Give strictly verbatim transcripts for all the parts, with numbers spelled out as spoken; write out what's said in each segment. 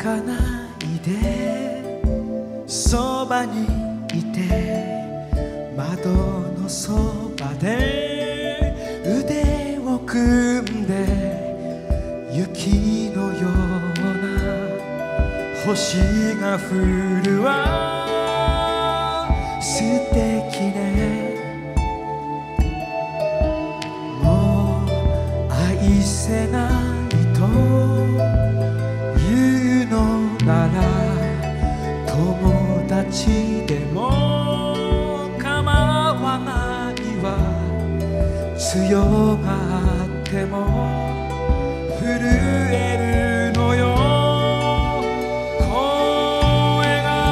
かないでそばにいて窓のそばで腕を組んで雪のような星が降るわ素敵ねもう愛せないと言うのなら友達でも構わないわ強がっても震えるのよ声が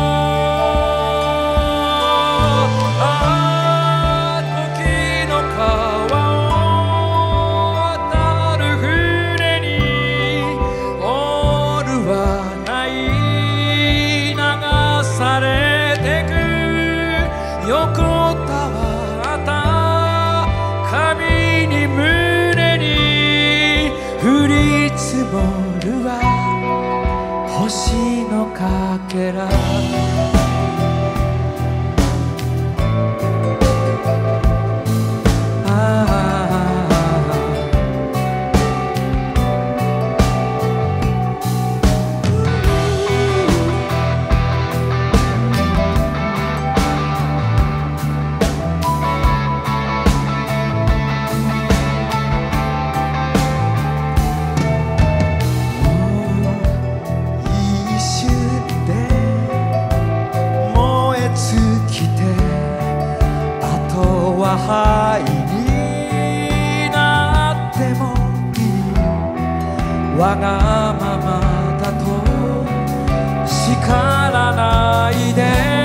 ああ時の川を渡る船にオールはない流されてく横たわった髪に胸に降り積もるわ星のかけら灰になってもいいわがままだと叱らないで